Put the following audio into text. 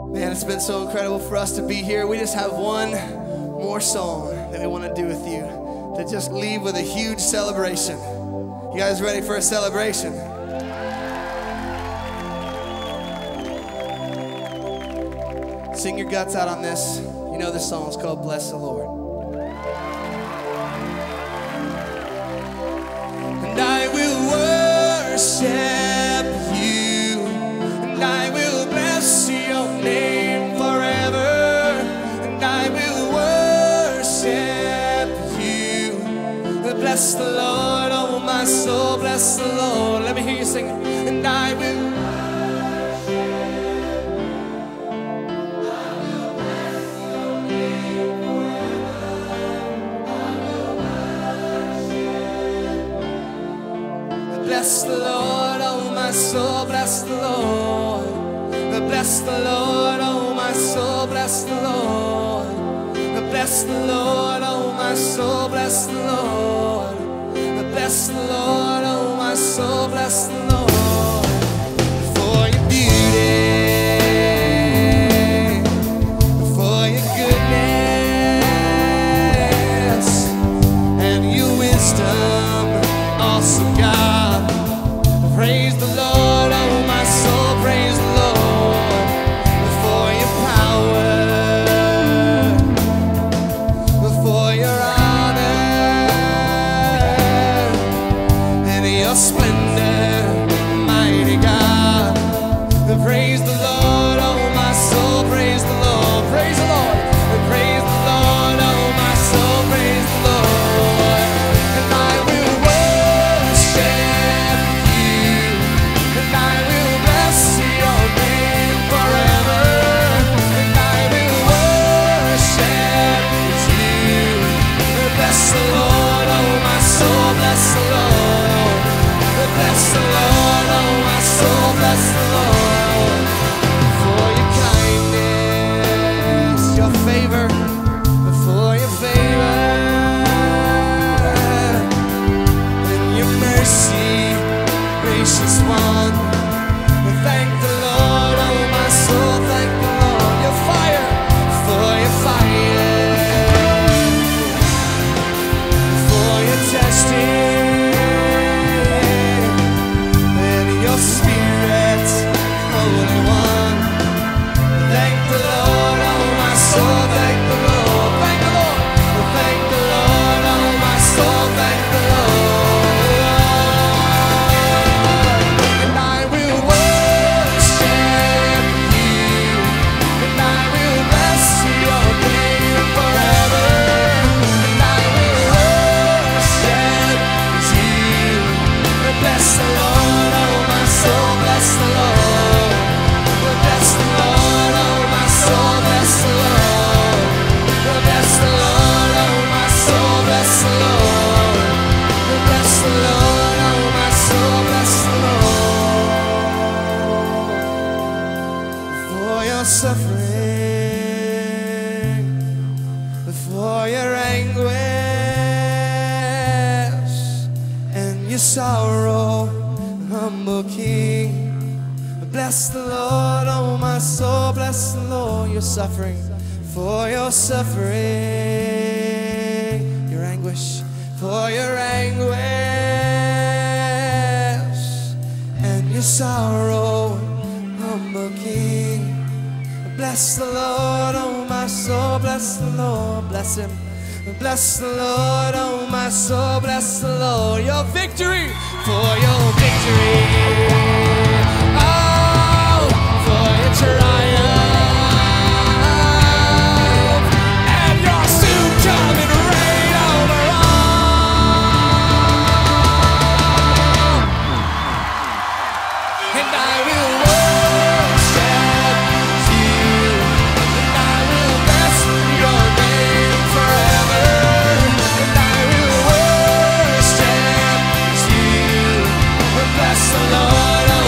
Man, it's been so incredible for us to be here. We just have one more song that we want to do with you to just leave with a huge celebration. You guys ready for a celebration? Sing your guts out on this. You know this song is called Bless the Lord. And I will worship you, and I will bless your name forever, and I will worship you. Bless the Lord, oh my soul, bless the Lord. Let me hear you sing it. And I will bless the Lord, oh my soul, bless the Lord. Bless the Lord, oh my soul, bless the Lord. Bless the Lord, oh my soul, bless the Lord. Bless the Lord, oh my soul, bless the Lord. For your beauty, for your goodness, and your wisdom, awesome God. Praise the Lord, oh my soul, praise the Lord. For your power, for your honor, and your splendor, mighty God. Praise the Lord, oh my soul, praise the Lord, praise the Lord. Praise the Lord, oh my soul, praise the Lord. And I will worship you, and I will bless your name forever, and I will worship you. Bless the Lord, oh my soul, bless the Lord. Bless the Lord, oh my soul, bless the Lord. For your kindness, your favor, for your favor, and your mercy, gracious one. Thank the Lord, oh my soul, thank the Lord. Your fire, for your fire, for your testing, and your spirit, Holy One. Thank the Lord, oh my soul, thank the Lord, thank the Lord. Thank the Lord, oh my soul, thank the Lord. And I will worship you, and I will bless your name forever, and I will worship you. Bless the Lord, oh my soul, bless the Lord. Bless the Lord, oh my soul, bless the Lord. Bless the Lord, oh my soul, bless the Lord. Bless the Lord, oh my soul, bless the Lord. For your suffering, for your anguish, and your sorrow, humble King. Bless the Lord, oh my soul, bless the Lord. Your suffering, for your suffering, your anguish, for your anguish, and your sorrow, humble King. Bless the Lord, oh my soul, bless the Lord. Bless him. Bless the Lord, oh my soul, bless the Lord. Your victory, for your victory. Oh, for your triumph, and your soon coming reign over all. And I will worship you, and I will bless your name forever, and I will worship you. Bless the Lord, oh